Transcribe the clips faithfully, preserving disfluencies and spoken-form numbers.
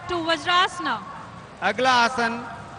to Vajrasana. अगला आसन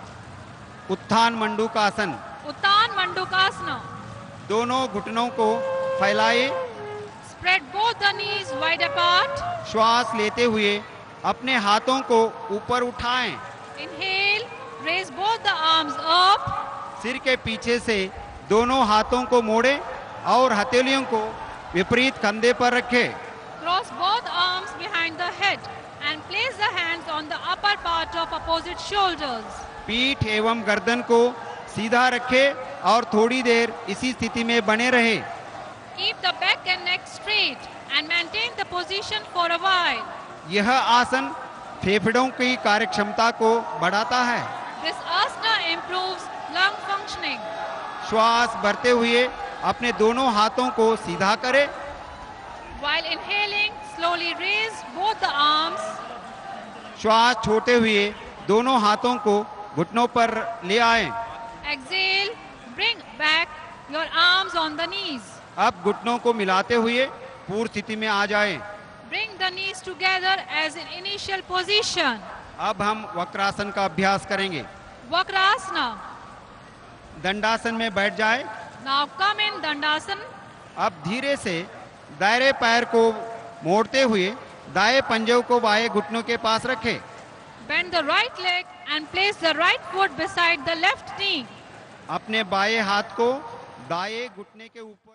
उत्थान मंडूकासन। Uttan Mandukasana. दोनों घुटनों को फैलाए, Spread both the knees wide apart. श्वास लेते हुए अपने हाथों को ऊपर उठाएं। Inhale, raise both the arms up. सिर के पीछे से दोनों हाथों को मोड़ें और हथेलियों को विपरीत कंधे पर रखें। Cross both arms behind the head and place the hands on the upper part of opposite shoulders. पीठ एवं गर्दन को सीधा रखें और थोड़ी देर इसी स्थिति में बने रहे। Keep the back and neck straight and maintain the position for a while. यह आसन फेफड़ों की कार्यक्षमता को बढ़ाता है। This asana improves lung functioning. श्वास भरते हुए अपने दोनों हाथों को सीधा करें। While inhaling, slowly raise both the arms. श्वास छोड़ते हुए दोनों हाथों को घुटनों पर ले आएं। Exhale, bring back your arms on the knees. अब घुटनों को मिलाते हुए पूर्व स्थिति में आ जाएं। Bring the knees together as in initial position. अब हम वक्रासन का अभ्यास करेंगे। Vakrasana. दंडासन में बैठ जाए। Now come in Dandasana. अब धीरे से दाहिने पैर को मोड़ते हुए दाएं पंजे को बाएं घुटनों के पास रखें। Bend the right leg and place the right foot beside the left knee. अपने बाएं हाथ को दाएं घुटने के ऊपर।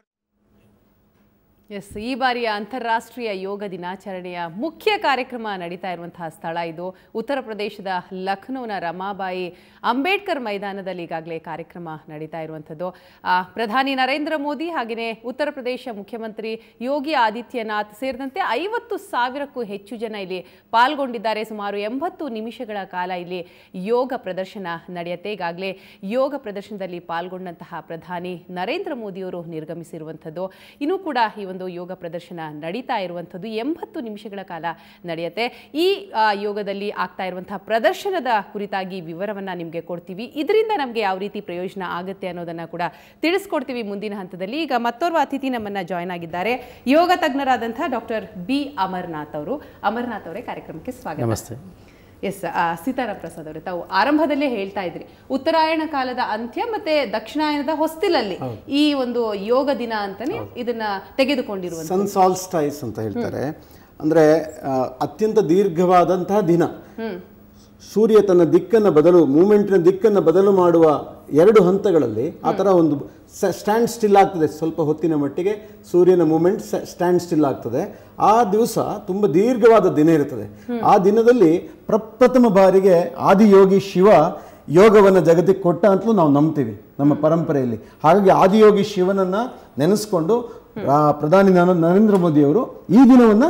ಎಸ್ ಈ ಬಾರಿಯ ಅಂತಾರಾಷ್ಟ್ರೀಯ ಯೋಗ ದಿನಾಚರಣೆಯ ಮುಖ್ಯ ಕಾರ್ಯಕ್ರಮ ನಡೀತಾ ಇರುವಂತಹ ಸ್ಥಳ ಇದು ಉತ್ತರ ಪ್ರದೇಶದ ಲಖನೌನ ರಮಾಬಾಯಿ ಅಂಬೇಡ್ಕರ್ ಮೈದಾನದಲ್ಲಿ ಈಗಾಗಲೇ ಕಾರ್ಯಕ್ರಮ ನಡೀತಾ ಇರುವಂಥದ್ದು ಪ್ರಧಾನಿ ನರೇಂದ್ರ ಮೋದಿ ಹಾಗೆಯೇ ಉತ್ತರ ಪ್ರದೇಶ ಮುಖ್ಯಮಂತ್ರಿ ಯೋಗಿ ಆದಿತ್ಯನಾಥ್ ಸೇರಿದಂತೆ ಐವತ್ತು ಸಾವಿರಕ್ಕೂ ಹೆಚ್ಚು ಜನ ಇಲ್ಲಿ ಪಾಲ್ಗೊಂಡಿದ್ದಾರೆ. ಸುಮಾರು ಎಂಬತ್ತು ನಿಮಿಷಗಳ ಕಾಲ ಇಲ್ಲಿ ಯೋಗ ಪ್ರದರ್ಶನ ನಡೆಯುತ್ತೆ. ಈಗಾಗಲೇ ಯೋಗ ಪ್ರದರ್ಶನದಲ್ಲಿ ಪಾಲ್ಗೊಂಡಂತಹ ಪ್ರಧಾನಿ ನರೇಂದ್ರ ಮೋದಿಯವರು ನಿರ್ಗಮಿಸಿರುವಂಥದ್ದು. ಇನ್ನೂ ಕೂಡ ಈ ಒಂದು ಯೋಗ ಪ್ರದರ್ಶನ ನಡೀತಾ ಇರುವಂಥದ್ದು ಎಂಬತ್ತು ನಿಮಿಷಗಳ ಕಾಲ ನಡೆಯುತ್ತೆ. ಈ ಯೋಗದಲ್ಲಿ ಆಗ್ತಾ ಇರುವಂತಹ ಪ್ರದರ್ಶನದ ಕುರಿತಾಗಿ ವಿವರವನ್ನು ನಿಮಗೆ ಕೊಡ್ತೀವಿ. ಇದರಿಂದ ನಮಗೆ ಯಾವ ರೀತಿ ಪ್ರಯೋಜನ ಆಗುತ್ತೆ ಅನ್ನೋದನ್ನು ಕೂಡ ತಿಳಿಸ್ಕೊಡ್ತೀವಿ ಮುಂದಿನ ಹಂತದಲ್ಲಿ. ಈಗ ಮತ್ತೋರ್ವ ಅತಿಥಿ ನಮ್ಮನ್ನ ಜಾಯ್ನ್ ಆಗಿದ್ದಾರೆ, ಯೋಗ ತಜ್ಞರಾದಂತಹ ಡಾಕ್ಟರ್ ಬಿ ಅಮರನಾಥ್ ಅವರು. ಅಮರನಾಥ್ ಅವರೇ, ಕಾರ್ಯಕ್ರಮಕ್ಕೆ ಸ್ವಾಗತ. ನಮಸ್ತೆ. ಎಸ್ ಸೀತಾರಾಮ್ ಪ್ರಸಾದ್ ಅವರೇ, ತಾವು ಆರಂಭದಲ್ಲೇ ಹೇಳ್ತಾ ಇದ್ರಿ ಉತ್ತರಾಯಣ ಕಾಲದ ಅಂತ್ಯ ಮತ್ತೆ ದಕ್ಷಿಣಾಯನದ ಹೊಸ್ತಿಲಲ್ಲಿ ಈ ಒಂದು ಯೋಗ ದಿನ ಅಂತಾನೆ ಇದನ್ನ ತೆಗೆದುಕೊಂಡಿರುವ ಸನ್ ಸಾಲ್ಸ್ಟೈಸ್ ಅಂತ ಹೇಳ್ತಾರೆ. ಅಂದ್ರೆ ಅತ್ಯಂತ ದೀರ್ಘವಾದಂತಹ ದಿನ. ಸೂರ್ಯ ತನ್ನ ದಿಕ್ಕನ್ನು ಬದಲು ಮೂಮೆಂಟ್ನ ದಿಕ್ಕನ್ನು ಬದಲು ಮಾಡುವ ಎರಡು ಹಂತಗಳಲ್ಲಿ ಆ ಥರ ಒಂದು ಸ್ಟ್ಯಾಂಡ್ ಸ್ಟಿಲ್ ಆಗ್ತದೆ. ಸ್ವಲ್ಪ ಹೊತ್ತಿನ ಮಟ್ಟಿಗೆ ಸೂರ್ಯನ ಮೂಮೆಂಟ್ ಸ್ಟ್ಯಾಂಡ್ ಸ್ಟಿಲ್ ಆಗ್ತದೆ. ಆ ದಿವಸ ತುಂಬ ದೀರ್ಘವಾದ ದಿನ ಇರ್ತದೆ. ಆ ದಿನದಲ್ಲಿ ಪ್ರಪ್ರಥಮ ಬಾರಿಗೆ ಆದಿಯೋಗಿ ಶಿವ ಯೋಗವನ್ನು ಜಗತ್ತಿಗೆ ಕೊಟ್ಟ ಅಂತಲೂ ನಾವು ನಂಬ್ತೀವಿ ನಮ್ಮ ಪರಂಪರೆಯಲ್ಲಿ. ಹಾಗಾಗಿ ಆದಿಯೋಗಿ ಶಿವನನ್ನು ನೆನೆಸ್ಕೊಂಡು ಪ್ರಧಾನಿ ನರೇಂದ್ರ ಮೋದಿಯವರು ಈ ದಿನವನ್ನು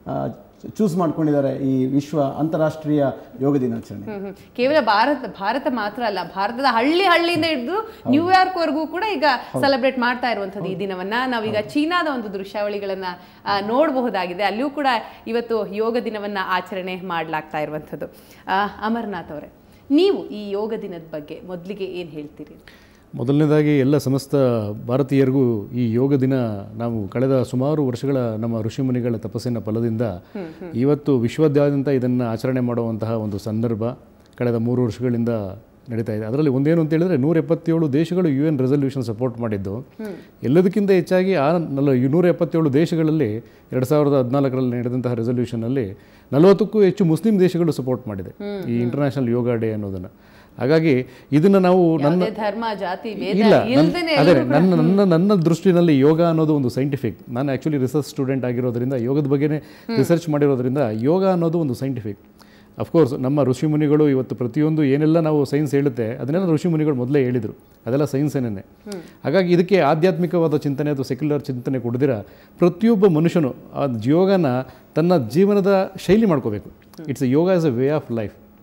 ಚೂಸ್ ಮಾಡ್ಕೊಂಡಿದ್ದಾರೆ ಈ ವಿಶ್ವ ಅಂತಾರಾಷ್ಟ್ರೀಯ ಯೋಗ ದಿನಾಚರಣೆ. ಕೇವಲ ಭಾರತ ಭಾರತ ಮಾತ್ರ ಅಲ್ಲ, ಭಾರತದ ಹಳ್ಳಿ ಹಳ್ಳಿಯಿಂದ ಹಿಡಿದು ನ್ಯೂಯಾರ್ಕ್ ವರೆಗೂ ಕೂಡ ಈಗ ಸೆಲೆಬ್ರೇಟ್ ಮಾಡ್ತಾ ಇರುವಂಥದ್ದು ಈ ದಿನವನ್ನ. ನಾವೀಗ ಚೀನಾದ ಒಂದು ದೃಶ್ಯಾವಳಿಗಳನ್ನ ನೋಡಬಹುದಾಗಿದೆ. ಅಲ್ಲಿಯೂ ಕೂಡ ಇವತ್ತು ಯೋಗ ದಿನವನ್ನ ಆಚರಣೆ ಮಾಡಲಾಗ್ತಾ ಇರುವಂಥದ್ದು. ಅಮರನಾಥ್ ಅವರೇ, ನೀವು ಈ ಯೋಗ ದಿನದ ಬಗ್ಗೆ ಮೊದಲಿಗೆ ಏನು ಹೇಳ್ತೀರಿ? ಮೊದಲನೇದಾಗಿ ಎಲ್ಲ ಸಮಸ್ತ ಭಾರತೀಯರಿಗೂ ಈ ಯೋಗ ದಿನ ನಾವು ಕಳೆದ ಸುಮಾರು ವರ್ಷಗಳ ನಮ್ಮ ಋಷಿಮುನಿಗಳ ತಪಸ್ಸಿನ ಫಲದಿಂದ ಇವತ್ತು ವಿಶ್ವಾದ್ಯಂತ ಇದನ್ನು ಆಚರಣೆ ಮಾಡುವಂತಹ ಒಂದು ಸಂದರ್ಭ ಕಳೆದ ಮೂರು ವರ್ಷಗಳಿಂದ ನಡೀತಾ ಇದೆ. ಅದರಲ್ಲಿ ಒಂದೇನು ಅಂತ ಹೇಳಿದ್ರೆ ನೂರ ಎಪ್ಪತ್ತೇಳು ದೇಶಗಳು ಯು ಎನ್ ರೆಸಲ್ಯೂಷನ್ ಸಪೋರ್ಟ್ ಮಾಡಿದ್ದು. ಎಲ್ಲದಕ್ಕಿಂತ ಹೆಚ್ಚಾಗಿ ಆ ನಲ ನೂರ ಎಪ್ಪತ್ತೇಳು ದೇಶಗಳಲ್ಲಿ ಎರಡು ಸಾವಿರದ ಹದಿನಾಲ್ಕರಲ್ಲಿ ನಡೆದಂತಹ ರೆಸಲ್ಯೂಷನಲ್ಲಿ ನಲವತ್ತಕ್ಕೂ ಹೆಚ್ಚು ಮುಸ್ಲಿಂ ದೇಶಗಳು ಸಪೋರ್ಟ್ ಮಾಡಿದೆ ಈ ಇಂಟರ್ನ್ಯಾಷನಲ್ ಯೋಗ ಡೇ ಅನ್ನೋದನ್ನು. ಹಾಗಾಗಿ ಇದನ್ನು ನಾವು ನನ್ನ ಧರ್ಮ ಜಾತಿ ಇಲ್ಲ ಅದೇ ನನ್ನ ನನ್ನ ನನ್ನ ದೃಷ್ಟಿನಲ್ಲಿ ಯೋಗ ಅನ್ನೋದು ಒಂದು ಸೈಂಟಿಫಿಕ್. ನಾನು ಆ್ಯಕ್ಚುಲಿ ರಿಸರ್ಚ್ ಸ್ಟೂಡೆಂಟ್ ಆಗಿರೋದ್ರಿಂದ ಯೋಗದ ಬಗ್ಗೆನೇ ರಿಸರ್ಚ್ ಮಾಡಿರೋದ್ರಿಂದ ಯೋಗ ಅನ್ನೋದು ಒಂದು ಸೈಂಟಿಫಿಕ್. ಅಫ್ಕೋರ್ಸ್ ನಮ್ಮ ಋಷಿಮುನಿಗಳು ಇವತ್ತು ಪ್ರತಿಯೊಂದು ಏನೆಲ್ಲ ನಾವು ಸೈನ್ಸ್ ಹೇಳುತ್ತೆ ಅದನ್ನೆಲ್ಲ ಋಷಿಮುನಿಗಳು ಮೊದಲೇ ಹೇಳಿದರು, ಅದೆಲ್ಲ ಸೈನ್ಸೇನೇ. ಹಾಗಾಗಿ ಇದಕ್ಕೆ ಆಧ್ಯಾತ್ಮಿಕವಾದ ಚಿಂತನೆ ಅಥವಾ ಸೆಕ್ಯುಲರ್ ಚಿಂತನೆ ಕೊಡದಿರ ಪ್ರತಿಯೊಬ್ಬ ಮನುಷ್ಯನು ಆ ಯೋಗನ ತನ್ನ ಜೀವನದ ಶೈಲಿ ಮಾಡ್ಕೋಬೇಕು. It's a yoga as a way of life.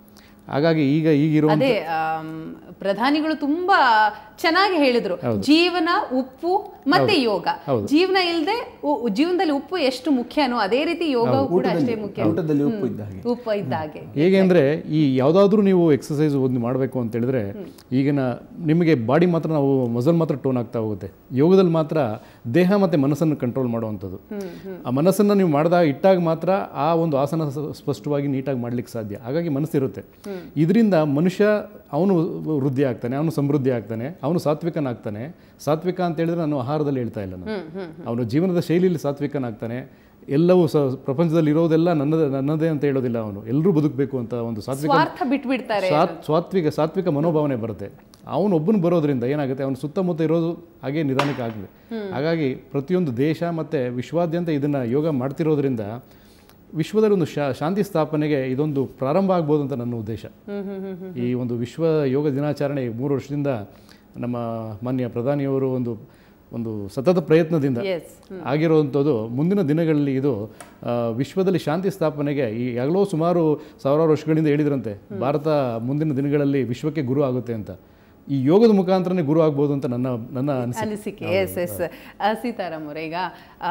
ಹಾಗಾಗಿ ಈಗ ಈಗಿರೋ ಅದೇ ಆಮ್, ಪ್ರಧಾನಿಗಳು ತುಂಬಾ ಚೆನ್ನಾಗಿ ಹೇಳಿದ್ರು, ಜೀವನ ಉಪ್ಪು ಮತ್ತೆ ಯೋಗ. ಜೀವನ ಇಲ್ಲದೆ ಜೀವನದಲ್ಲಿ ಉಪ್ಪು ಎಷ್ಟು ಮುಖ್ಯನೋ ಅದೇ ರೀತಿ ಯೋಗವು ಕೂಡ ಅಷ್ಟೇ ಮುಖ್ಯ. ಊಟದಲ್ಲಿ ಉಪ್ಪು ಇದ್ದ ಹಾಗೆ. ಉಪ್ಪು ಇದ್ದ ಹಾಗೆ. ಹೇಗೆ ಅಂದರೆ ಈ ಯಾವುದಾದ್ರೂ ನೀವು ಎಕ್ಸಸೈಸ್ ಒಂದು ಮಾಡಬೇಕು ಅಂತ ಹೇಳಿದ್ರೆ ಈಗಿನ ನಿಮಗೆ ಬಾಡಿ ಮಾತ್ರ ನಾವು ಮಸಲ್ ಮಾತ್ರ ಟೋನ್ ಆಗ್ತಾ ಹೋಗುತ್ತೆ. ಯೋಗದಲ್ಲಿ ಮಾತ್ರ ದೇಹ ಮತ್ತು ಮನಸ್ಸನ್ನು ಕಂಟ್ರೋಲ್ ಮಾಡುವಂಥದ್ದು. ಆ ಮನಸ್ಸನ್ನು ನೀವು ಮಾಡಿದಾಗ ಇಟ್ಟಾಗ ಮಾತ್ರ ಆ ಒಂದು ಆಸನ ಸ್ಪಷ್ಟವಾಗಿ ನೀಟಾಗಿ ಮಾಡ್ಲಿಕ್ಕೆ ಸಾಧ್ಯ. ಹಾಗಾಗಿ ಮನಸ್ಸಿರುತ್ತೆ. ಇದರಿಂದ ಮನುಷ್ಯ ಅವನು ವೃದ್ಧಿ ಆಗ್ತಾನೆ, ಅವನು ಸಮೃದ್ಧಿ ಆಗ್ತಾನೆ, ಅವನು ಸಾತ್ವಿಕನಾಗ್ತಾನೆ. ಸಾತ್ವಿಕ ಅಂತ ಹೇಳಿದ್ರೆ ನಾನು ಆಹಾರದಲ್ಲಿ ಹೇಳ್ತಾ ಇಲ್ಲ, ನಾನು ಅವನು ಜೀವನದ ಶೈಲಿಯಲ್ಲಿ ಸಾತ್ವಿಕನಾಗ್ತಾನೆ. ಎಲ್ಲವೂ ಸ ಪ್ರಪಂಚದಲ್ಲಿ ಇರೋದೆಲ್ಲ ನನ್ನದೇ ನನ್ನದೇ ಅಂತ ಹೇಳೋದಿಲ್ಲ. ಅವನು ಎಲ್ಲರೂ ಬದುಕಬೇಕು ಅಂತ ಒಂದು ಸಾತ್ವಿಕ ಸಾತ್ವಿಕ ಸಾತ್ವಿಕ ಮನೋಭಾವನೆ ಬರುತ್ತೆ. ಅವನೊಬ್ಬನು ಬರೋದ್ರಿಂದ ಏನಾಗುತ್ತೆ, ಅವನು ಸುತ್ತಮುತ್ತ ಇರೋದು ಹಾಗೆ ನಿಧಾನಕ್ಕೆ ಆಗಲಿ. ಹಾಗಾಗಿ ಪ್ರತಿಯೊಂದು ದೇಶ ಮತ್ತು ವಿಶ್ವಾದ್ಯಂತ ಇದನ್ನು ಯೋಗ ಮಾಡ್ತಿರೋದ್ರಿಂದ ವಿಶ್ವದಲ್ಲಿ ಒಂದು ಶಾಂತಿ ಸ್ಥಾಪನೆಗೆ ಇದೊಂದು ಪ್ರಾರಂಭ ಆಗ್ಬೋದು ಅಂತ ನನ್ನ ಉದ್ದೇಶ. ಈ ಒಂದು ವಿಶ್ವ ಯೋಗ ದಿನಾಚರಣೆ ಮೂರು ವರ್ಷದಿಂದ ನಮ್ಮ ಮಾನ್ಯ ಪ್ರಧಾನಿಯವರು ಒಂದು ಒಂದು ಸತತ ಪ್ರಯತ್ನದಿಂದ ಆಗಿರುವಂಥದ್ದು ಮುಂದಿನ ದಿನಗಳಲ್ಲಿ ಇದು ವಿಶ್ವದಲ್ಲಿ ಶಾಂತಿ ಸ್ಥಾಪನೆಗೆ ಈ ಯಾಗಲೋ ಸುಮಾರು ಸಾವಿರಾರು ವರ್ಷಗಳಿಂದ ಹೇಳಿದ್ರಂತೆ ಭಾರತ ಮುಂದಿನ ದಿನಗಳಲ್ಲಿ ವಿಶ್ವಕ್ಕೆ ಗುರು ಆಗುತ್ತೆ ಅಂತ. ಈ ಯೋಗದ ಮುಖಾಂತರನೇ ಗುರು ಆಗ್ಬೋದು ಅಂತ ನನ್ನ ನನ್ನ ಅನಿಸಿಕೆ. ಎಸ್ ಎಸ್ ಸೀತಾರಾಮ್ ಅವರೇ, ಈಗ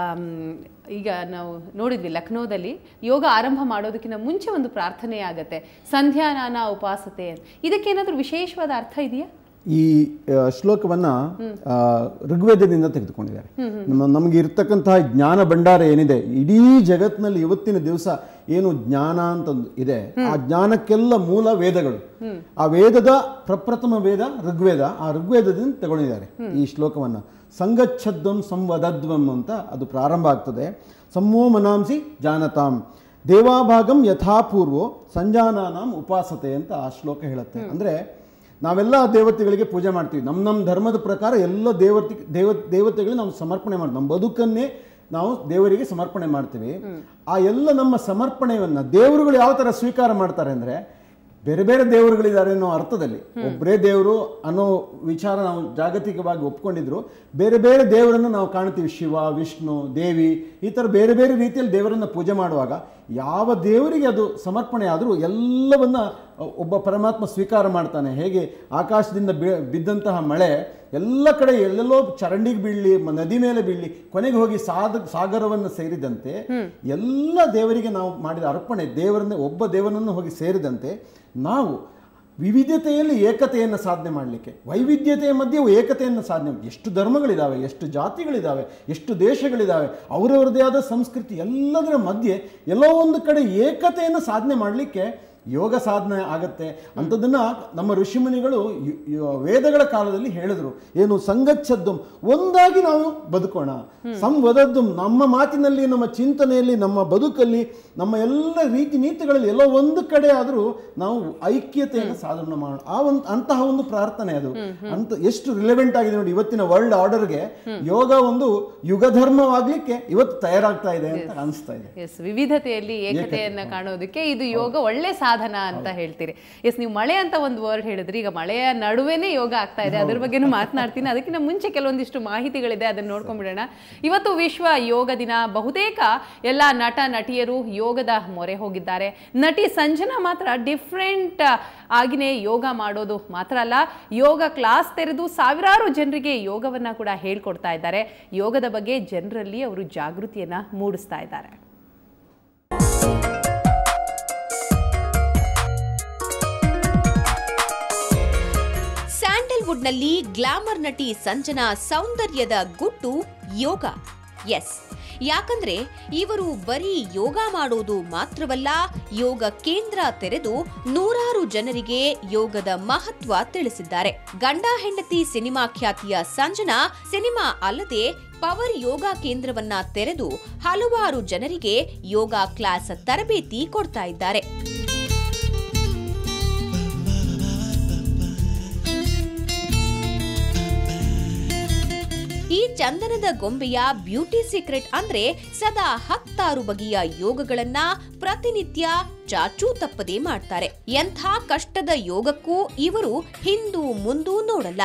ಈಗ ನಾವು ನೋಡಿದ್ವಿ ಲಕ್ನೋದಲ್ಲಿ ಯೋಗ ಆರಂಭ ಮಾಡೋದಕ್ಕಿಂತ ಮುಂಚೆ ಒಂದು ಪ್ರಾರ್ಥನೆ ಆಗತ್ತೆ, ಸಂಧ್ಯಾನಾನ ಉಪಾಸತೆ. ಇದಕ್ಕೇನಾದರೂ ವಿಶೇಷವಾದ ಅರ್ಥ ಇದೆಯಾ? ಈ ಶ್ಲೋಕವನ್ನ ಋಗ್ವೇದದಿಂದ ತೆಗೆದುಕೊಂಡಿದ್ದಾರೆ. ನಮ್ಮ ನಮಗೆ ಇರ್ತಕ್ಕಂತಹ ಜ್ಞಾನ ಭಂಡಾರ ಏನಿದೆ, ಇಡೀ ಜಗತ್ತಿನಲ್ಲಿ ಇವತ್ತಿನ ದಿವಸ ಏನು ಜ್ಞಾನ ಅಂತ ಇದೆ, ಆ ಜ್ಞಾನಕ್ಕೆಲ್ಲ ಮೂಲ ವೇದಗಳು. ಆ ವೇದದ ಪ್ರಪ್ರಥಮ ವೇದ ಋಗ್ವೇದ. ಆ ಋಗ್ವೇದದಿಂದ ತಗೊಂಡಿದ್ದಾರೆ ಈ ಶ್ಲೋಕವನ್ನ. ಸಂಗಚ್ಛದ್ವಂ ಸಂವದದ್ವಂ ಅಂತ ಅದು ಪ್ರಾರಂಭ ಆಗ್ತದೆ. ಸಮ್ಮೋ ಮನಾಂಸಿ ಜಾನತಾಂ ದೇವಾಭಾಗಂ ಯಥಾಪೂರ್ವೋ ಸಂಜಾನಾನಾಂ ಉಪಾಸತೆ ಅಂತ ಆ ಶ್ಲೋಕ ಹೇಳುತ್ತೆ. ಅಂದ್ರೆ ನಾವೆಲ್ಲ ದೇವತೆಗಳಿಗೆ ಪೂಜೆ ಮಾಡ್ತೀವಿ. ನಮ್ಮ ನಮ್ಮ ಧರ್ಮದ ಪ್ರಕಾರ ಎಲ್ಲ ದೇವತೆ ದೇವ ದೇವತೆಗಳಿಗೆ ನಾವು ಸಮರ್ಪಣೆ ಮಾಡ್ತೀವಿ. ನಮ್ಮ ಬದುಕನ್ನೇ ನಾವು ದೇವರಿಗೆ ಸಮರ್ಪಣೆ ಮಾಡ್ತೀವಿ. ಆ ಎಲ್ಲ ನಮ್ಮ ಸಮರ್ಪಣೆಯನ್ನ ದೇವರುಗಳು ಯಾವ ಥರ ಸ್ವೀಕಾರ ಮಾಡ್ತಾರೆ ಅಂದರೆ, ಬೇರೆ ಬೇರೆ ದೇವರುಗಳಿದ್ದಾರೆ ಅನ್ನೋ ಅರ್ಥದಲ್ಲಿ ಒಬ್ಬರೇ ದೇವರು ಅನ್ನೋ ವಿಚಾರ ನಾವು ಜಾಗತಿಕವಾಗಿ ಒಪ್ಕೊಂಡಿದ್ರು. ಬೇರೆ ಬೇರೆ ದೇವರನ್ನು ನಾವು ಕಾಣ್ತೀವಿ, ಶಿವ, ವಿಷ್ಣು, ದೇವಿ, ಈ ಥರ ಬೇರೆ ಬೇರೆ ರೀತಿಯಲ್ಲಿ ದೇವರನ್ನು ಪೂಜೆ ಮಾಡುವಾಗ ಯಾವ ದೇವರಿಗೆ ಅದು ಸಮರ್ಪಣೆ ಆದರೂ ಎಲ್ಲವನ್ನ ಒಬ್ಬ ಪರಮಾತ್ಮ ಸ್ವೀಕಾರ ಮಾಡ್ತಾನೆ. ಹೇಗೆ ಆಕಾಶದಿಂದ ಬಿದ್ದಂತಹ ಮಳೆ ಎಲ್ಲ ಕಡೆ ಎಲ್ಲೆಲ್ಲೋ ಚರಂಡಿಗೆ ಬೀಳಲಿ, ನದಿ ಮೇಲೆ ಬೀಳಲಿ, ಕೊನೆಗೆ ಹೋಗಿ ಸಾದ ಸಾಗರವನ್ನು ಸೇರಿದಂತೆ ಎಲ್ಲ ದೇವರಿಗೆ ನಾವು ಮಾಡಿದ ಅರ್ಪಣೆ ದೇವರನ್ನೇ ಒಬ್ಬ ದೇವರನ್ನು ಹೋಗಿ ಸೇರಿದಂತೆ ನಾವು ವಿವಿಧತೆಯಲ್ಲಿ ಏಕತೆಯನ್ನು ಸಾಧನೆ ಮಾಡಲಿಕ್ಕೆ, ವೈವಿಧ್ಯತೆಯ ಮಧ್ಯೆ ಏಕತೆಯನ್ನು ಸಾಧನೆ, ಎಷ್ಟು ಧರ್ಮಗಳಿದ್ದಾವೆ, ಎಷ್ಟು ಜಾತಿಗಳಿದ್ದಾವೆ, ಎಷ್ಟು ದೇಶಗಳಿದ್ದಾವೆ, ಅವರವರದೇ ಆದ ಸಂಸ್ಕೃತಿ, ಎಲ್ಲದರ ಮಧ್ಯೆ ಎಲ್ಲೋ ಒಂದು ಕಡೆ ಏಕತೆಯನ್ನು ಸಾಧನೆ ಮಾಡಲಿಕ್ಕೆ ಯೋಗ ಸಾಧನೆ ಆಗತ್ತೆ. ಅಂಥದ್ದನ್ನು ನಮ್ಮ ಋಷಿಮುನಿಗಳು ವೇದಗಳ ಕಾಲದಲ್ಲಿ ಹೇಳಿದ್ರು. ಏನು ಸಂಗಚ್ಛದ್ದು, ಒಂದಾಗಿ ನಾವು ಬದುಕೋಣ. ಸಂವದದ್ದು, ನಮ್ಮ ಮಾತಿನಲ್ಲಿ, ನಮ್ಮ ಚಿಂತನೆಯಲ್ಲಿ, ನಮ್ಮ ಬದುಕಲ್ಲಿ, ನಮ್ಮ ಎಲ್ಲ ರೀತಿ ನೀತಿಗಳಲ್ಲಿ ಎಲ್ಲೋ ಒಂದು ಕಡೆ ಆದರೂ ನಾವು ಐಕ್ಯತೆಯನ್ನು ಸಾಧನೆ ಮಾಡೋಣ. ಆ ಒಂದು ಅಂತಹ ಒಂದು ಪ್ರಾರ್ಥನೆ ಅದು. ಅಂತ ಎಷ್ಟು ರಿಲೆವೆಂಟ್ ಆಗಿದೆ ನೋಡಿ ಇವತ್ತಿನ ವರ್ಲ್ಡ್ ಆರ್ಡರ್ಗೆ. ಯೋಗ ಒಂದು ಯುಗ ಧರ್ಮವಾಗ್ಲಿಕ್ಕೆ ಇವತ್ತು ತಯಾರಾಗ್ತಾ ಇದೆ ಅಂತ ಅನಿಸ್ತಾ ಇದೆ. ವಿವಿಧತೆಯಲ್ಲಿ ಏಕತೆಯನ್ನ ಕಾಣೋದಕ್ಕೆ ಇದು ಯೋಗ ಒಳ್ಳೆ ಸಾಧನ ಅಂತ ಹೇಳ್ತೀರಿ. ಎಸ್, ನೀವು ಮಳೆ ಅಂತ ಒಂದು ವರ್ಡ್ ಹೇಳಿದ್ರಿ. ಈಗ ಮಳೆಯ ನಡುವೆನೇ ಯೋಗ ಆಗ್ತಾ ಇದೆ, ಅದ್ರ ಬಗ್ಗೆನೂ ಮಾತನಾಡ್ತೀನಿ. ಅದಕ್ಕಿಂತ ಮುಂಚೆ ಕೆಲವೊಂದಿಷ್ಟು ಮಾಹಿತಿಗಳಿದೆ, ಅದನ್ನ ನೋಡ್ಕೊಂಡ್ಬಿಡೋಣ. ಇವತ್ತು ವಿಶ್ವ ಯೋಗ ದಿನ. ಬಹುತೇಕ ಎಲ್ಲ ನಟ ನಟಿಯರು ಯೋಗದ ಮೊರೆ ಹೋಗಿದ್ದಾರೆ. ನಟಿ ಸಂಜನಾ ಮಾತ್ರ ಡಿಫ್ರೆಂಟ್ ಆಗಿನೇ ಯೋಗ ಮಾಡೋದು ಮಾತ್ರ ಅಲ್ಲ, ಯೋಗ ಕ್ಲಾಸ್ ತೆರೆದು ಸಾವಿರಾರು ಜನರಿಗೆ ಯೋಗವನ್ನ ಕೂಡ ಹೇಳ್ಕೊಡ್ತಾ ಇದ್ದಾರೆ. ಯೋಗದ ಬಗ್ಗೆ ಜನರಲ್ಲಿ ಅವರು ಜಾಗೃತಿಯನ್ನ ಮೂಡಿಸ್ತಾ ಇದ್ದಾರೆ. ಸ್ಯಾಂಡಲ್ವುಡ್ನಲ್ಲಿ ಗ್ಲಾಮರ್ ನಟಿ ಸಂಜನಾ ಸೌಂದರ್ಯದ ಗುಟ್ಟು ಯೋಗ. ಎಸ್, ಯಾಕಂದ್ರೆ ಇವರು ಬರೀ ಯೋಗ ಮಾಡೋದು ಮಾತ್ರವಲ್ಲ, ಯೋಗ ಕೇಂದ್ರ ತೆರೆದು ನೂರಾರು ಜನರಿಗೆ ಯೋಗದ ಮಹತ್ವ ತಿಳಿಸಿದ್ದಾರೆ. ಗಂಡ ಹೆಂಡತಿ ಸಿನಿಮಾ ಖ್ಯಾತಿಯ ಸಂಜನಾ ಸಿನಿಮಾ ಅಲ್ಲದೆ ಪವರ್ ಯೋಗ ಕೇಂದ್ರವನ್ನ ತೆರೆದು ಹಲವಾರು ಜನರಿಗೆ ಯೋಗ ಕ್ಲಾಸ್ ತರಬೇತಿ ಕೊಡ್ತಾ ಇದ್ದಾರೆ. ಈ ಚಂದನದ ಗೊಂಬೆಯ ಬ್ಯೂಟಿ ಸೀಕ್ರೆಟ್ ಅಂದ್ರೆ ಸದಾ ಹತ್ತಾರು ಬಗೆಯ ಯೋಗಗಳನ್ನ ಪ್ರತಿನಿತ್ಯ ಚಾಚೂ ತಪ್ಪದೆ ಮಾಡ್ತಾರೆ. ಎಂಥ ಕಷ್ಟದ ಯೋಗಕ್ಕೂ ಇವರು ಹಿಂದೂ ಮುಂದೂ ನೋಡಲ್ಲ.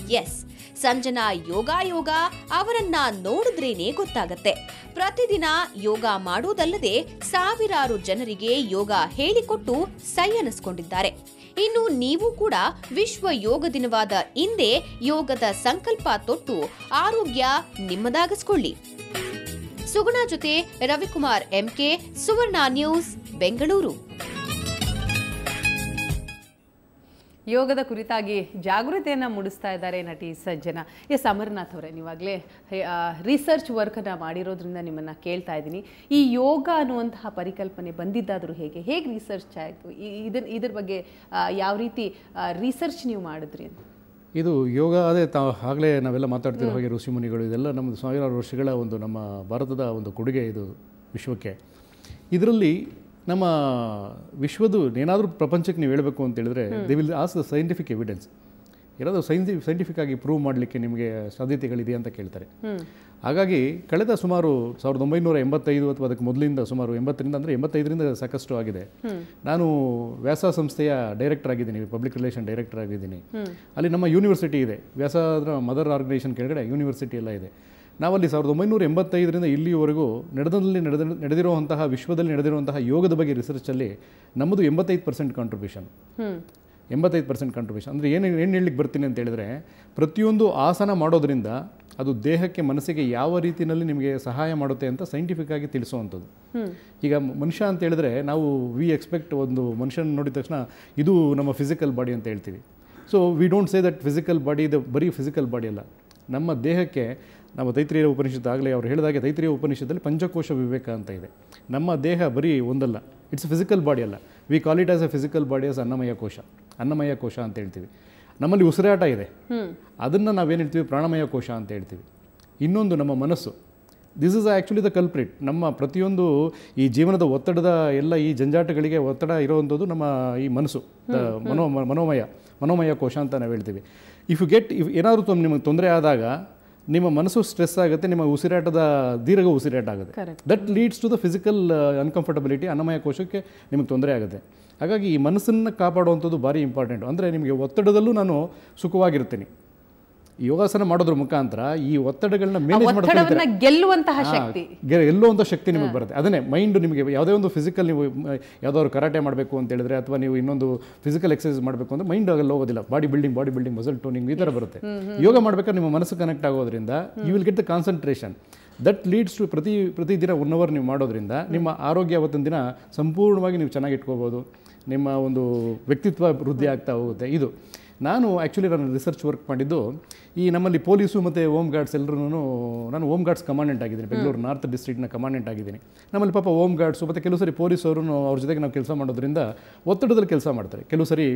ಎಸ್, ಸಂಜನಾ ಯೋಗ ಯೋಗ ಅವರನ್ನ ನೋಡಿದ್ರೇನೆ ಗೊತ್ತಾಗತ್ತೆ. ಪ್ರತಿದಿನ ಯೋಗ ಮಾಡುವುದಲ್ಲದೆ ಸಾವಿರಾರು ಜನರಿಗೆ ಯೋಗ ಹೇಳಿಕೊಟ್ಟು ಸೈ ಅನ್ನಿಸ್ಕೊಂಡಿದ್ದಾರೆ. ಇನ್ನು ನೀವು ಕೂಡ ವಿಶ್ವ ಯೋಗ ದಿನವಾದ ಇಂದೇ ಯೋಗದ ಸಂಕಲ್ಪ ತೊಟ್ಟು ಆರೋಗ್ಯ ನಿಮ್ಮದಾಗಿಸ್ಕೊಳ್ಳಿ. ಸುಗುಣ ಜೊತೆ ರವಿಕುಮಾರ್ ಎಂಕೆ, ಸುವರ್ಣ ನ್ಯೂಸ್, ಬೆಂಗಳೂರು. ಯೋಗದ ಕುರಿತಾಗಿ ಜಾಗೃತಿಯನ್ನು ಮೂಡಿಸ್ತಾ ಇದ್ದಾರೆ ನಟಿ ಸಂಜನಾ. ಎಸ್, ಅಮರನಾಥ್ ಅವರೇ, ನೀವಾಗಲೇ ರಿಸರ್ಚ್ ವರ್ಕನ್ನು ಮಾಡಿರೋದ್ರಿಂದ ನಿಮ್ಮನ್ನು ಕೇಳ್ತಾ ಇದ್ದೀನಿ, ಈ ಯೋಗ ಅನ್ನುವಂತಹ ಪರಿಕಲ್ಪನೆ ಬಂದಿದ್ದಾದರೂ ಹೇಗೆ ಹೇಗೆ ರಿಸರ್ಚ್ ಆಯಿತು, ಇದನ್ನ ಇದ್ರ ಬಗ್ಗೆ ಯಾವ ರೀತಿ ರಿಸರ್ಚ್ ನೀವು ಮಾಡಿದ್ರಿ ಅಂತ? ಇದು ಯೋಗ ಅದೇ ತಾವು ಆಗಲೇ ನಾವೆಲ್ಲ ಮಾತಾಡ್ತಿರೋ ಹಾಗೆ ಋಷಿ ಮುನಿಗಳು ಇದೆಲ್ಲ ನಮ್ಮದು ಸಾವಿರಾರು ವರ್ಷಗಳ ಒಂದು ನಮ್ಮ ಭಾರತದ ಒಂದು ಕೊಡುಗೆ ಇದು ವಿಶ್ವಕ್ಕೆ. ಇದರಲ್ಲಿ ನಮ್ಮ ವಿಶ್ವದ ಏನಾದರೂ ಪ್ರಪಂಚಕ್ಕೆ ನೀವು ಹೇಳಬೇಕು ಅಂತ ಹೇಳಿದ್ರೆ they will as the scientific evidence. ಏನಾದರೂ ಸೈನ್ಸಿ ಸೈಂಟಿಫಿಕ್ ಆಗಿ ಪ್ರೂವ್ ಮಾಡಲಿಕ್ಕೆ ನಿಮಗೆ ಸಾಧ್ಯತೆಗಳಿದೆಯಾ ಅಂತ ಕೇಳ್ತಾರೆ. ಹಾಗಾಗಿ ಕಳೆದ ಸುಮಾರು ಸಾವಿರದ ಒಂಬೈನೂರ ಎಂಬತ್ತೈದು ಅಥವಾ ಅದಕ್ಕೆ ಮೊದಲಿಂದ ಸುಮಾರು ಎಂಬತ್ತರಿಂದ ಅಂದರೆ ಎಂಬತ್ತೈದರಿಂದ ಸಾಕಷ್ಟು ಆಗಿದೆ. ನಾನು ವ್ಯಾಸ ಸಂಸ್ಥೆಯ ಡೈರೆಕ್ಟರ್ ಆಗಿದ್ದೀನಿ, ಪಬ್ಲಿಕ್ ರಿಲೇಷನ್ ಡೈರೆಕ್ಟರ್ ಆಗಿದ್ದೀನಿ. ಅಲ್ಲಿ ನಮ್ಮ ಯೂನಿವರ್ಸಿಟಿ ಇದೆ, ವ್ಯಾಸ ಮದರ್ ಆರ್ಗನೈಸೇಷನ್ ಕೆಳಗಡೆ ಯೂನಿವರ್ಸಿಟಿ ಎಲ್ಲ ಇದೆ. ನಾವಲ್ಲಿ ಸಾವಿರದ ಒಂಬೈನೂರ ಎಂಬತ್ತೈದರಿಂದ ಇಲ್ಲಿಯವರೆಗೂ ನಡೆದಲ್ಲಿ ನಡೆದ ನಡೆದಿರುವಂತಹ ವಿಶ್ವದಲ್ಲಿ ನಡೆದಿರುವಂತಹ ಯೋಗದ ಬಗ್ಗೆ ರಿಸರ್ಚಲ್ಲಿ ನಮ್ಮದು ಎಂಬತ್ತೈದು ಪರ್ಸೆಂಟ್ ಕಾಂಟ್ರಿಬ್ಯೂಷನ್ ಎಂಬತ್ತೈದು ಪರ್ಸೆಂಟ್ ಕಾಂಟ್ರಿಬ್ಯೂಷನ್ ಅಂದರೆ ಏನು ಏನು ಹೇಳಲಿಕ್ಕೆ ಬರ್ತೀನಿ ಅಂತ ಹೇಳಿದ್ರೆ, ಪ್ರತಿಯೊಂದು ಆಸನ ಮಾಡೋದ್ರಿಂದ ಅದು ದೇಹಕ್ಕೆ ಮನಸ್ಸಿಗೆ ಯಾವ ರೀತಿಯಲ್ಲಿ ನಿಮಗೆ ಸಹಾಯ ಮಾಡುತ್ತೆ ಅಂತ ಸೈಂಟಿಫಿಕ್ ಆಗಿ ತಿಳಿಸುವಂಥದ್ದು. ಈಗ ಮನುಷ್ಯ ಅಂತ ಹೇಳಿದ್ರೆ ನಾವು ವಿ ಎಕ್ಸ್ಪೆಕ್ಟ್ ಒಂದು ಮನುಷ್ಯನ ನೋಡಿದ ತಕ್ಷಣ ಇದು ನಮ್ಮ ಫಿಸಿಕಲ್ ಬಾಡಿ ಅಂತ ಹೇಳ್ತೀವಿ. So we don't say that physical body ಇದು ಬರೀ ಫಿಸಿಕಲ್ ಬಾಡಿ ಅಲ್ಲ, ನಮ್ಮ ದೇಹಕ್ಕೆ ನಮ್ಮ ತೈತ್ರಿಯ ಉಪನಿಷತ್ತು ಆಗಲೇ ಅವ್ರು ಹೇಳಿದಾಗೆ ತೈತ್ರಿಯ ಉಪನಿಷತ್ತಲ್ಲಿ ಪಂಚಕೋಶ ವಿವೇಕ ಅಂತ ಇದೆ. ನಮ್ಮ ದೇಹ ಬರೀ ಒಂದಲ್ಲ, ಇಟ್ಸ್ ಫಿಸಿಕಲ್ ಬಾಡಿ ಅಲ್ಲ. We call it as a physical body as annamaya kosha, ಅನ್ನಮಯ ಕೋಶ ಅಂತ ಹೇಳ್ತೀವಿ. ನಮ್ಮಲ್ಲಿ ಉಸಿರಾಟ ಇದೆ, ಅದನ್ನು ನಾವೇನು ಹೇಳ್ತೀವಿ ಪ್ರಾಣಮಯ ಕೋಶ ಅಂತ ಹೇಳ್ತೀವಿ. ಇನ್ನೊಂದು ನಮ್ಮ ಮನಸ್ಸು, this is actually the culprit. ನಮ್ಮ ಪ್ರತಿಯೊಂದು ಈ ಜೀವನದ ಒತ್ತಡದ ಎಲ್ಲ ಈ ಜಂಜಾಟಗಳಿಗೆ ಒತ್ತಡ ಇರುವಂಥದ್ದು ನಮ್ಮ ಈ ಮನಸ್ಸು, ಮನೋ ಮನೋಮಯ ಮನೋಮಯ ಕೋಶ ಅಂತ ನಾವು ಹೇಳ್ತೀವಿ. ಇಫ್ ಯು ಗೆಟ್ ಇಫ್ ಏನಾದರೂ ನಿಮಗೆ ತೊಂದರೆ ಆದಾಗ ನಿಮ್ಮ ಮನಸ್ಸು ಸ್ಟ್ರೆಸ್ ಆಗುತ್ತೆ, ನಿಮ್ಮ ಉಸಿರಾಟದ ದೀರ್ಘ ಉಸಿರಾಟ ಆಗುತ್ತೆ. That leads to the physical uncomfortability, ಅನ್ನಮಯ ಕೋಶಕ್ಕೆ ನಿಮಗೆ ತೊಂದರೆ ಆಗುತ್ತೆ. ಹಾಗಾಗಿ ಈ ಮನಸ್ಸನ್ನು ಕಾಪಾಡುವಂಥದ್ದು ಭಾರಿ ಇಂಪಾರ್ಟೆಂಟು. ಅಂದರೆ ನಿಮಗೆ ಒತ್ತಡದಲ್ಲೂ ನಾನು ಸುಖವಾಗಿರ್ತೀನಿ. ಯೋಗಾಸನ ಮಾಡೋದ್ರ ಮುಖಾಂತರ ಈ ಒತ್ತಡಗಳನ್ನ ಮ್ಯಾನೇಜ್ ಮಾಡೋದನ್ನ ಗೆಲ್ಲುವಂತಹ ಶಕ್ತಿ ಗೆಲ್ಲುವಂಥ ಶಕ್ತಿ ನಿಮಗೆ ಬರುತ್ತೆ. ಅದನ್ನೇ ಮೈಂಡ್ ನಿಮಗೆ ಯಾವುದೇ ಒಂದು ಫಿಸಿಕಲ್ ನೀವು ಯಾವುದಾದ್ರು ಕರಾಟೆ ಮಾಡಬೇಕು ಅಂತ ಹೇಳಿದ್ರೆ ಅಥವಾ ನೀವು ಇನ್ನೊಂದು ಫಿಸಿಕಲ್ ಎಕ್ಸಸೈಸ್ ಮಾಡಬೇಕು ಅಂದರೆ ಮೈಂಡ್ ಆಗಲ್ಲ ಹೋಗೋದಿಲ್ಲ. Body building body building muscle toning ಈ ಥರ ಬರುತ್ತೆ. ಯೋಗ ಮಾಡಬೇಕಾದ್ರೆ ನಿಮ್ಮ ಮನಸ್ಸು ಕನೆಕ್ಟ್ ಆಗೋದ್ರಿಂದ you will get the concentration. That leads to ಪ್ರತಿ ಪ್ರತಿದಿನ ಒನ್ ಅವರ್ ನೀವು ಮಾಡೋದ್ರಿಂದ ನಿಮ್ಮ ಆರೋಗ್ಯ ಅವತ್ತಿನ ದಿನ ಸಂಪೂರ್ಣವಾಗಿ ನೀವು ಚೆನ್ನಾಗಿ ಇಟ್ಕೋಬೋದು. ನಿಮ್ಮ ಒಂದು ವ್ಯಕ್ತಿತ್ವ ವೃದ್ಧಿ ಆಗ್ತಾ ಹೋಗುತ್ತೆ. ಇದು ನಾನು ಆ್ಯಕ್ಚುಲಿ ನಾನು ರಿಸರ್ಚ್ ವರ್ಕ್ ಮಾಡಿದ್ದು ಈ ನಮ್ಮಲ್ಲಿ ಪೊಲೀಸು ಮತ್ತು ಹೋಮ್ ಗಾರ್ಡ್ಸ್ ಎಲ್ಲರೂ ನಾನು ಹೋಮ್ ಗಾರ್ಡ್ಸ್ ಕಮಾಂಡೆಂಟ್ ಆಗಿದ್ದೀನಿ, ಬೆಂಗಳೂರು ನಾರ್ತ್ ಡಿಸ್ಟ್ರಿಕ್ಟ್ನ ಕಮಾಂಡೆಂಟ್ ಆಗಿದ್ದೀನಿ. ನಮ್ಮಲ್ಲಿ ಪಾಪ ಹೋಮ್ ಗಾರ್ಡ್ಸು ಮತ್ತು ಕೆಲವು ಸರಿ ಪೊಲೀಸವರು ಅವ್ರ ಜೊತೆಗೆ ನಾವು ಕೆಲಸ ಮಾಡೋದ್ರಿಂದ ಒತ್ತಡದಲ್ಲಿ ಕೆಲಸ ಮಾಡ್ತಾರೆ. ಕೆಲವು ಸರಿ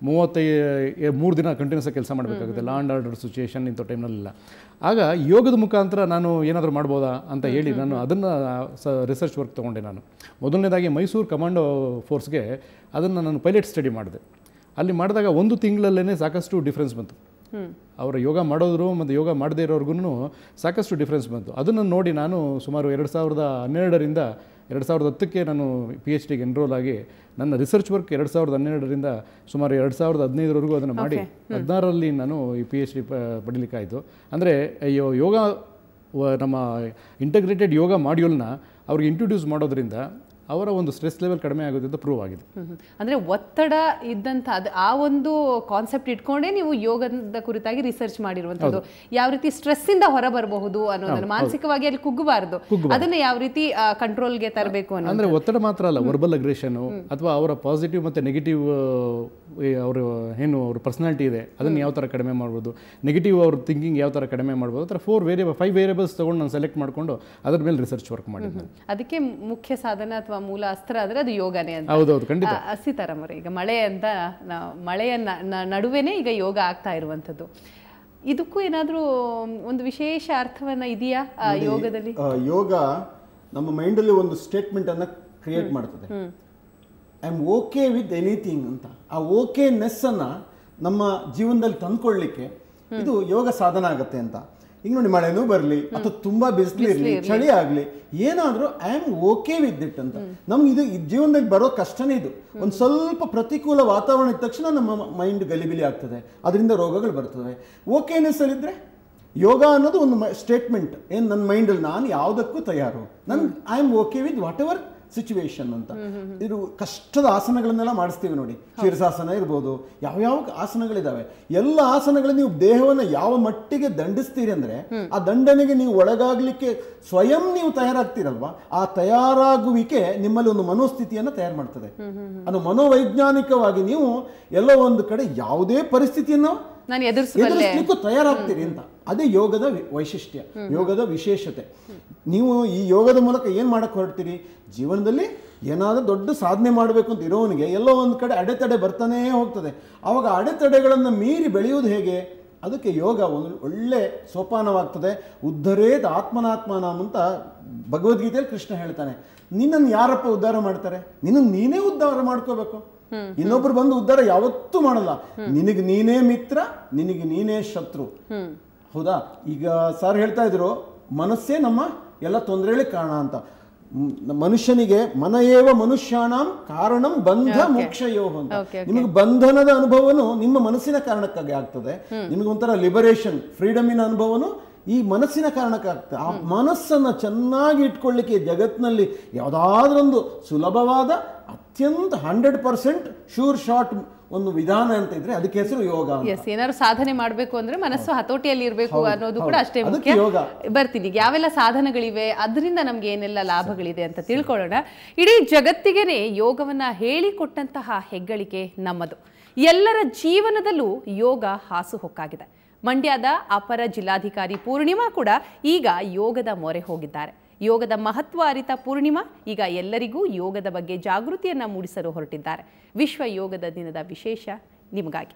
ಮೂವತ್ತೈದು ಮೂರು ದಿನ ಕಂಟಿನ್ಯೂಸ್ ಕೆಲಸ ಮಾಡಬೇಕಾಗುತ್ತೆ, ಲಾ ಆ್ಯಂಡ್ ಆರ್ಡರ್ ಸಿಚುಯೇಷನ್ ಇಂಥ ಟೈಮ್ನಲ್ಲೆಲ್ಲ. ಆಗ ಯೋಗದ ಮುಖಾಂತರ ನಾನು ಏನಾದರೂ ಮಾಡ್ಬೋದಾ ಅಂತ ಹೇಳಿ ನಾನು ಅದನ್ನು ಸ ರಿಸರ್ಚ್ ವರ್ಕ್ ತೊಗೊಂಡೆ. ನಾನು ಮೊದಲನೇದಾಗಿ ಮೈಸೂರು ಕಮಾಂಡೋ ಫೋರ್ಸ್ಗೆ ಅದನ್ನು ನಾನು ಪೈಲಟ್ ಸ್ಟಡಿ ಮಾಡಿದೆ. ಅಲ್ಲಿ ಮಾಡಿದಾಗ ಒಂದು ತಿಂಗಳಲ್ಲೇ ಸಾಕಷ್ಟು ಡಿಫ್ರೆನ್ಸ್ ಬಂತು. ಅವರ ಯೋಗ ಮಾಡೋದ್ರು ಮತ್ತು ಯೋಗ ಮಾಡದೇ ಇರೋರ್ಗು ಸಾಕಷ್ಟು ಡಿಫ್ರೆನ್ಸ್ ಬಂತು. ಅದನ್ನು ನೋಡಿ ನಾನು ಸುಮಾರು ಎರಡು ಸಾವಿರದ ಹನ್ನೆರಡರಿಂದ ಎರಡು ಸಾವಿರದ ಹತ್ತಕ್ಕೆ ನಾನು ಪಿ ಎಚ್ ಡಿಗೆ ಎನ್ರೋಲ್ ಆಗಿ ನನ್ನ ರಿಸರ್ಚ್ ವರ್ಕ್ ಎರಡು ಸಾವಿರದ ಹನ್ನೆರಡರಿಂದ ಸುಮಾರು ಎರಡು ಸಾವಿರದ ಹದಿನೈದರವರೆಗೂ ಅದನ್ನು ಮಾಡಿ ಹದಿನಾರರಲ್ಲಿ ನಾನು ಈ ಪಿ ಎಚ್ ಡಿ ಪಡೀಲಿಕ್ಕಾಯಿತು. ಅಂದರೆ ಯೋಗ ನಮ್ಮ ಇಂಟಗ್ರೇಟೆಡ್ ಯೋಗ ಮಾಡ್ಯೂಲ್ನ ಅವ್ರಿಗೆ ಇಂಟ್ರೊಡ್ಯೂಸ್ ಮಾಡೋದ್ರಿಂದ ಅವರ ಒಂದು ಸ್ಟ್ರೆಸ್ ಲೆವೆಲ್ ಕಡಿಮೆ ಆಗುತ್ತೆ ಅಂತ ಪ್ರೂವ್ ಆಗಿದೆ. ಅಂದರೆ ಒತ್ತಡ ಇದ್ದಂಥ ಅದು ಆ ಒಂದು ಕಾನ್ಸೆಪ್ಟ್ ಇಟ್ಕೊಂಡೇ ನೀವು ಯೋಗದ ಕುರಿತಾಗಿ ರಿಸರ್ಚ್ ಮಾಡಿರುವಂಥದ್ದು. ಯಾವ ರೀತಿ ಸ್ಟ್ರೆಸ್ಸಿಂದ ಹೊರ ಬರಬಹುದು ಅನ್ನೋದನ್ನು, ಮಾನಸಿಕವಾಗಿ ಅಲ್ಲಿ ಕುಗ್ಗಬಾರ್ದು, ಅದನ್ನು ಯಾವ ರೀತಿ ಕಂಟ್ರೋಲ್ಗೆ ತರಬೇಕು ಅನ್ನೋ. ಅಂದರೆ ಒತ್ತಡ ಮಾತ್ರ ಅಲ್ಲ, ವರ್ಬಲ್ ಅಗ್ರೆಷನು ಅಥವಾ ಅವರ ಪಾಸಿಟಿವ್ ಮತ್ತು ನೆಗೆಟಿವ್ ಅವರು ಏನು ಅವ್ರ ಪರ್ಸನಾಲಿಟಿ ಇದೆ ಅದನ್ನು ಯಾವ ಥರ ಕಡಿಮೆ ಮಾಡ್ಬೋದು, ನೆಗೆಟಿವ್ ಅವ್ರ ಥಿಂಕಿಂಗ್ ಯಾವ ಥರ ಕಡಿಮೆ ಮಾಡ್ಬೋದು, ಆ ಥರ ಫೋರ್ ವೇರಿಯಬಲ್ ಫೈವ್ ವೇರಿಯಬಲ್ಸ್ ತೊಗೊಂಡು ನಾನು ಸೆಲೆಕ್ಟ್ ಮಾಡಿಕೊಂಡು ಅದ್ರ ಮೇಲೆ ರಿಸರ್ಚ್ ವರ್ಕ್ ಮಾಡಿದ್ದೆ. ಅದಕ್ಕೆ ಮುಖ್ಯ ಸಾಧನ ಅಥವಾ ಮೂಲ ಅಸ್ತ್ರ ಆದರೆ ಅದು ಯೋಗನೇ ಅಂತ. ಹೌದೌದು, ಖಂಡಿತ. ಸೀತಾರಾಮ್ ಅವರೇ, ಈಗ ಮಳೆ ಅಂತ ಮಳೆಯ ನಡುವೆನೇ ಈಗ ಯೋಗ ಆಗ್ತಾ ಇರುವಂಥದ್ದು, ಇದಕ್ಕೂ ಏನಾದರೂ ಒಂದು ವಿಶೇಷ ಅರ್ಥವನ್ನ ಇದೆಯಾ ಯೋಗದಲ್ಲಿ? ಯೋಗ ನಮ್ಮ ಮೈಂಡಲ್ಲಿ ಒಂದು ಸ್ಟೇಟ್ಮೆಂಟನ್ನು ಕ್ರಿಯೇಟ್ ಮಾಡ್ತದೆ, I am okay with anything ಅಂತ. ಆ ಓಕೆನೆಸ್ ಅನ್ನು ನಮ್ಮ ಜೀವನದಲ್ಲಿ ತಂದ್ಕೊಳ್ಳಿಕ್ಕೆ ಇದು ಯೋಗ ಸಾಧನ ಆಗುತ್ತೆ ಅಂತ. ಈಗ ನೋಡಿ ಮಳೆನೂ ಬರಲಿ ಅಥವಾ ತುಂಬಾ ಬಿಸಿಲಿರಲಿ ಚಳಿ ಆಗಲಿ ಏನಾದರೂ I am okay with it ಅಂತ. ನಮ್ಗೆ ಇದು ಜೀವನದಲ್ಲಿ ಬರೋ ಕಷ್ಟನೇ ಇದು. ಒಂದು ಸ್ವಲ್ಪ ಪ್ರತಿಕೂಲ ವಾತಾವರಣ ಇದ್ದ ತಕ್ಷಣ ನಮ್ಮ ಮೈಂಡ್ ಗಲಿಬಿಲಿ ಆಗ್ತದೆ, ಅದರಿಂದ ರೋಗಗಳು ಬರ್ತವೆ. ಓಕೆನೆಸ್ ಅಲ್ಲಿದ್ರೆ ಯೋಗ ಅನ್ನೋದು ಒಂದು ಸ್ಟೇಟ್ಮೆಂಟ್, ಏನು ನನ್ನ ಮೈಂಡಲ್ಲಿ ನಾನು ಯಾವುದಕ್ಕೂ ತಯಾರು, ನನ್ I am okay with whatever situation ಅಂತ. ಇದು ಕಷ್ಟದ ಆಸನಗಳನ್ನೆಲ್ಲ ಮಾಡಿಸ್ತೀವಿ ನೋಡಿ, ಶೀರ್ಷಾಸನ ಇರ್ಬೋದು, ಯಾವ್ಯಾವ ಆಸನಗಳಿದಾವೆ. ಎಲ್ಲ ಆಸನಗಳು ನೀವು ದೇಹವನ್ನು ಯಾವ ಮಟ್ಟಿಗೆ ದಂಡಿಸ್ತೀರಿ ಅಂದ್ರೆ ಆ ದಂಡನೆಗೆ ನೀವು ಒಳಗಾಗ್ಲಿಕ್ಕೆ ಸ್ವಯಂ ನೀವು ತಯಾರಾಗ್ತೀರಲ್ವಾ, ಆ ತಯಾರಾಗುವಿಕೆ ನಿಮ್ಮಲ್ಲಿ ಒಂದು ಮನೋಸ್ಥಿತಿಯನ್ನು ತಯಾರು ಮಾಡ್ತದೆ. ಅದು ಮನೋವೈಜ್ಞಾನಿಕವಾಗಿ ನೀವು ಎಲ್ಲೋ ಒಂದು ಕಡೆ ಯಾವುದೇ ಪರಿಸ್ಥಿತಿಯನ್ನು ಎದುರಿಸಲಿಕ್ಕೂ ತಯಾರಾಗ್ತೀರಿ ಅಂತ. ಅದೇ ಯೋಗದ ವೈಶಿಷ್ಟ್ಯ, ಯೋಗದ ವಿಶೇಷತೆ. ನೀವು ಈ ಯೋಗದ ಮೂಲಕ ಏನು ಮಾಡಕ್ಕೆ ಹೊರಡ್ತೀರಿ, ಜೀವನದಲ್ಲಿ ಏನಾದರೂ ದೊಡ್ಡ ಸಾಧನೆ ಮಾಡಬೇಕು ಅಂತ ಇರೋವನಿಗೆ ಎಲ್ಲೋ ಒಂದು ಕಡೆ ಅಡೆತಡೆ ಬರ್ತಾನೇ ಹೋಗ್ತದೆ. ಆವಾಗ ಅಡೆತಡೆಗಳನ್ನು ಮೀರಿ ಬೆಳೆಯುವುದು ಹೇಗೆ, ಅದಕ್ಕೆ ಯೋಗ ಒಂದು ಒಳ್ಳೆ ಸೋಪಾನವಾಗ್ತದೆ. ಉದ್ಧರೇತ್ ಆತ್ಮನಾತ್ಮನಾಮ್ ಅಂತ ಭಗವದ್ಗೀತೆಯಲ್ಲಿ ಕೃಷ್ಣ ಹೇಳ್ತಾನೆ. ನಿನ್ನನ್ನು ಯಾರಪ್ಪ ಉದ್ಧಾರ ಮಾಡ್ತಾರೆ, ನಿನ್ನನ್ನು ನೀನೇ ಉದ್ಧಾರ ಮಾಡ್ಕೋಬೇಕು. ಇನ್ನೊಬ್ರು ಬಂದು ಉದ್ಧಾರ ಯಾವತ್ತೂ ಮಾಡಲ್ಲ. ನಿನಗೆ ನೀನೇ ಮಿತ್ರ, ನಿನಗೆ ನೀನೇ ಶತ್ರು. ಹೌದಾ? ಈಗ ಸರ್ ಹೇಳ್ತಾ ಇದ್ರು ಮನಸ್ಸೇ ನಮ್ಮ ಎಲ್ಲ ತೊಂದರೆಗಳಿಗೆ ಕಾರಣ ಅಂತ. ಮನುಷ್ಯನಿಗೆ ಮನಯೇವ ಮನುಷ್ಯಾಣಂ ಕಾರಣಂ ಬಂಧ ಮೋಕ್ಷಯೋ ಅಂತ. ನಿಮಗೆ ಬಂಧನದ ಅನುಭವನು ನಿಮ್ಮ ಮನಸ್ಸಿನ ಕಾರಣಕ್ಕಾಗಿ ಆಗ್ತದೆ. ನಿಮಗೆ ಒಂಥರ ಲಿಬರೇಷನ್, ಫ್ರೀಡಮಿನ ಅನುಭವನು ಈ ಮನಸ್ಸಿನ ಕಾರಣಕ್ಕಾಗ್ತದೆ. ಆ ಮನಸ್ಸನ್ನು ಚೆನ್ನಾಗಿ ಇಟ್ಕೊಳ್ಳಿಕ್ಕೆ ಜಗತ್ತಿನಲ್ಲಿ ಯಾವುದಾದ್ರೊಂದು ಸುಲಭವಾದ ಅತ್ಯಂತ ಹಂಡ್ರೆಡ್ ಪರ್ಸೆಂಟ್ ಶೂರ್ ಶಾರ್ಟ್ ಒಂದು ವಿಧಾನ ಅಂತ ಇದ್ರೆ ಅದಕ್ಕೆ ಹೆಸರು ಯೋಗ. ಎಸ್, ಏನಾದ್ರು ಸಾಧನೆ ಮಾಡಬೇಕು ಅಂದ್ರೆ ಮನಸ್ಸು ಹತೋಟಿಯಲ್ಲಿ ಇರಬೇಕು ಅನ್ನೋದು ಕೂಡ ಅಷ್ಟೇ ಮುಖ್ಯ. ಬರ್ತೀನಿ, ಯಾವೆಲ್ಲ ಸಾಧನಗಳಿವೆ, ಅದರಿಂದ ನಮ್ಗೆ ಏನೆಲ್ಲ ಲಾಭಗಳಿದೆ ಅಂತ ತಿಳ್ಕೊಳ್ಳೋಣ. ಇಡೀ ಜಗತ್ತಿಗೆನೆ ಯೋಗವನ್ನ ಹೇಳಿಕೊಟ್ಟಂತಹ ಹೆಗ್ಗಳಿಕೆ ನಮ್ಮದು. ಎಲ್ಲರ ಜೀವನದಲ್ಲೂ ಯೋಗ ಹಾಸುಹೊಕ್ಕಾಗಿದೆ. ಮಂಡ್ಯದ ಅಪರ ಜಿಲ್ಲಾಧಿಕಾರಿ ಪೂರ್ಣಿಮಾ ಕೂಡ ಈಗ ಯೋಗದ ಮೊರೆ ಹೋಗಿದ್ದಾರೆ. ಯೋಗದ ಮಹತ್ವ ಅರಿತ ಪೂರ್ಣಿಮಾ ಈಗ ಎಲ್ಲರಿಗೂ ಯೋಗದ ಬಗ್ಗೆ ಜಾಗೃತಿಯನ್ನ ಮೂಡಿಸಲು ಹೊರಟಿದ್ದಾರೆ. ವಿಶ್ವ ಯೋಗದ ದಿನದ ವಿಶೇಷ ನಿಮಗಾಗಿ.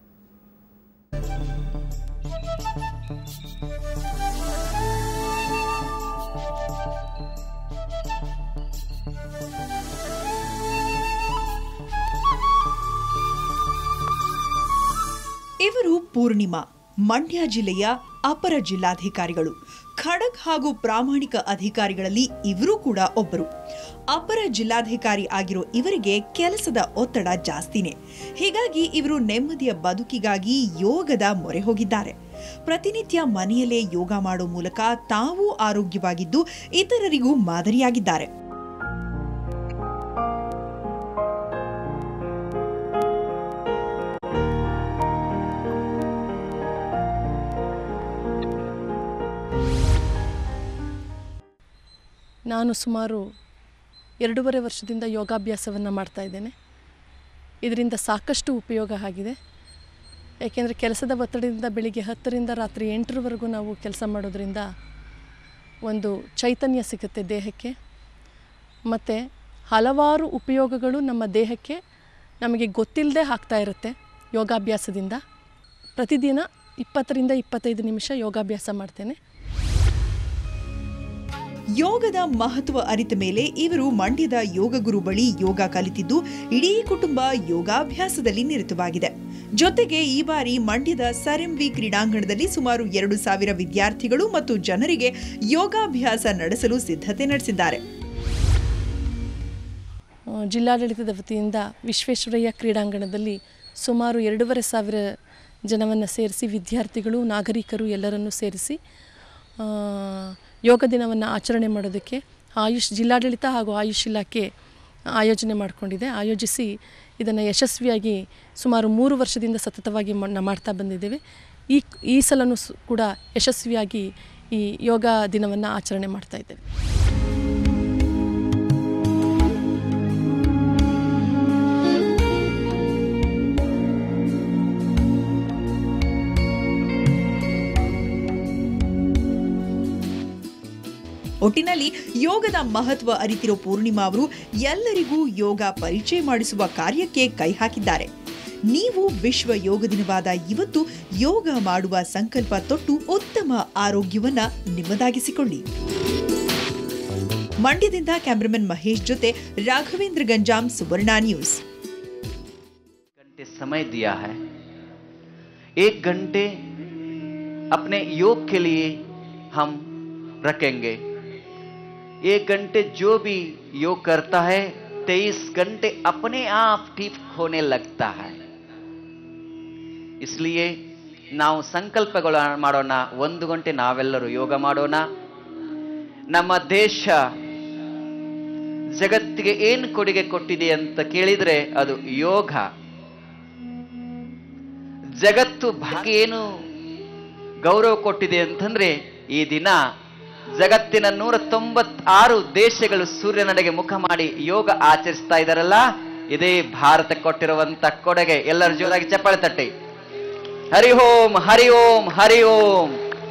ಇವರು ಪೂರ್ಣಿಮಾ, ಮಂಡ್ಯ ಜಿಲ್ಲೆಯ ಅಪರ ಜಿಲ್ಲಾಧಿಕಾರಿಗಳು. ಖಡಕ್ ಹಾಗೂ ಪ್ರಾಮಾಣಿಕ ಅಧಿಕಾರಿಗಳಲ್ಲಿ ಇವರು ಕೂಡ ಒಬ್ಬರು. ಅಪರ ಜಿಲ್ಲಾಧಿಕಾರಿ ಆಗಿರೋ ಇವರಿಗೆ ಕೆಲಸದ ಒತ್ತಡ ಜಾಸ್ತಿನೇ. ಹೀಗಾಗಿ ಇವರು ನೆಮ್ಮದಿಯ ಬದುಕಿಗಾಗಿ ಯೋಗದ ಮೊರೆ ಹೋಗಿದ್ದಾರೆ. ಪ್ರತಿನಿತ್ಯ ಮನೆಯಲ್ಲೇ ಯೋಗ ಮಾಡೋ ಮೂಲಕ ತಾವೂ ಆರೋಗ್ಯವಾಗಿದ್ದು ಇತರರಿಗೂ ಮಾದರಿಯಾಗಿದ್ದಾರೆ. ನಾನು ಸುಮಾರು ಎರಡೂವರೆ ವರ್ಷದಿಂದ ಯೋಗಾಭ್ಯಾಸವನ್ನು ಮಾಡ್ತಾ ಇದ್ದೇನೆ. ಇದರಿಂದ ಸಾಕಷ್ಟು ಉಪಯೋಗ ಆಗಿದೆ. ಏಕೆಂದರೆ ಕೆಲಸದ ಒತ್ತಡದಿಂದ ಬೆಳಿಗ್ಗೆ ಹತ್ತರಿಂದ ರಾತ್ರಿ ಎಂಟರವರೆಗೂ ನಾವು ಕೆಲಸ ಮಾಡೋದ್ರಿಂದ ಒಂದು ಚೈತನ್ಯ ಸಿಗುತ್ತೆ ದೇಹಕ್ಕೆ. ಮತ್ತು ಹಲವಾರು ಉಪಯೋಗಗಳು ನಮ್ಮ ದೇಹಕ್ಕೆ ನಮಗೆ ಗೊತ್ತಿಲ್ಲದೆ ಆಗ್ತಾ ಇರುತ್ತೆ ಯೋಗಾಭ್ಯಾಸದಿಂದ. ಪ್ರತಿದಿನ ಇಪ್ಪತ್ತರಿಂದ ಇಪ್ಪತ್ತೈದು ನಿಮಿಷ ಯೋಗಾಭ್ಯಾಸ ಮಾಡ್ತೇನೆ. ಯೋಗದ ಮಹತ್ವ ಅರಿತ ಮೇಲೆ ಇವರು ಮಂಡ್ಯದ ಯೋಗ ಗುರು ಬಳಿ ಯೋಗ ಕಲಿತಿದ್ದು ಇಡೀ ಕುಟುಂಬ ಯೋಗಾಭ್ಯಾಸದಲ್ಲಿ ನಿರತವಾಗಿದೆ. ಜೊತೆಗೆ ಈ ಬಾರಿ ಮಂಡ್ಯದ ಸರ್ ಎಂ ವಿ ಕ್ರೀಡಾಂಗಣದಲ್ಲಿ ಸುಮಾರು ಎರಡು ಸಾವಿರ ವಿದ್ಯಾರ್ಥಿಗಳು ಮತ್ತು ಜನರಿಗೆ ಯೋಗಾಭ್ಯಾಸ ನಡೆಸಲು ಸಿದ್ಧತೆ ನಡೆಸಿದ್ದಾರೆ. ಜಿಲ್ಲಾಡಳಿತದ ವತಿಯಿಂದ ವಿಶ್ವೇಶ್ವರಯ್ಯ ಕ್ರೀಡಾಂಗಣದಲ್ಲಿ ಸುಮಾರು ಎರಡೂವರೆ ಸಾವಿರ ಜನವನ್ನು ಸೇರಿಸಿ, ವಿದ್ಯಾರ್ಥಿಗಳು, ನಾಗರಿಕರು ಎಲ್ಲರನ್ನೂ ಸೇರಿಸಿ ಯೋಗ ದಿನವನ್ನು ಆಚರಣೆ ಮಾಡೋದಕ್ಕೆ ಆಯುಷ್ ಜಿಲ್ಲಾಡಳಿತ ಹಾಗೂ ಆಯುಷ್ ಇಲಾಖೆ ಆಯೋಜನೆ ಮಾಡಿಕೊಂಡಿದೆ. ಆಯೋಜಿಸಿ ಇದನ್ನು ಯಶಸ್ವಿಯಾಗಿ ಸುಮಾರು ಮೂರು ವರ್ಷದಿಂದ ಸತತವಾಗಿ ಮಾಡ್ತಾ ಬಂದಿದ್ದೇವೆ. ಈ ಈ ಸಲನೂ ಕೂಡ ಯಶಸ್ವಿಯಾಗಿ ಈ ಯೋಗ ದಿನವನ್ನು ಆಚರಣೆ ಮಾಡ್ತಾ ಇದ್ದೇವೆ. ಒಟ್ಟಿನಲ್ಲಿ ಯೋಗದ ಮಹತ್ವ ಅರಿತಿರೋ ಪೂರ್ಣಿಮಾ ಅವರು ಎಲ್ಲರಿಗೂ ಯೋಗ ಪರಿಚಯ ಮಾಡಿಸುವ ಕಾರ್ಯಕ್ಕೆ ಕೈ ಹಾಕಿದ್ದಾರೆ. ನೀವು ವಿಶ್ವ ಯೋಗ ದಿನವಾದ ಇವತ್ತು ಯೋಗ ಮಾಡುವ ಸಂಕಲ್ಪ ತೊಟ್ಟು ಉತ್ತಮ ಆರೋಗ್ಯವನ್ನ ನಿಮ್ಮದಾಗಿಸಿಕೊಳ್ಳಿ. ಮಂಡ್ಯದಿಂದ ಕ್ಯಾಮರಾಮನ್ ಮಹೇಶ್ ಜೊತೆ ರಾಘವೇಂದ್ರ ಗಂಜಾಮ್, ಸುವರ್ಣ ನ್ಯೂಸ್. घंटे समय दिया है, एक घंटे अपने योग के लिए हम रखेंगे। एक घंटे जो भी योग करता है तेईस घंटे अपने आप ठीक होने लगता है। इसलिए ನಾವು ಸಂಕಲ್ಪಗಳು ಮಾಡೋಣ, ಒಂದು ಗಂಟೆ ನಾವೆಲ್ಲರೂ ಯೋಗ ಮಾಡೋಣ. ನಮ್ಮ ದೇಶ ಜಗತ್ತಿಗೆ ಏನು ಕೊಡುಗೆ ಕೊಟ್ಟಿದೆ ಅಂತ ಕೇಳಿದ್ರೆ ಅದು ಯೋಗ. ಜಗತ್ತು ಭಾಗ್ಯ ಏನು ಗೌರವ ಕೊಟ್ಟಿದೆ ಅಂತಂದ್ರೆ ಈ ದಿನ ಜಗತ್ತಿನ ನೂರ ತೊಂಬತ್ತಾರು ದೇಶಗಳು ಸೂರ್ಯನಡೆಗೆ ಮುಖ ಮಾಡಿ ಯೋಗ ಆಚರಿಸ್ತಾ ಇದಾರಲ್ಲ, ಇದೇ ಭಾರತ ಕೊಟ್ಟಿರುವಂತ ಕೊಡುಗೆ. ಎಲ್ಲರೂ ಜೋರಾಗಿ ಚಪ್ಪಾಳೆ ತಟ್ಟಿ. ಹರಿ ಓಂ ಹರಿ ಓಂ ಹರಿ ಓಂ.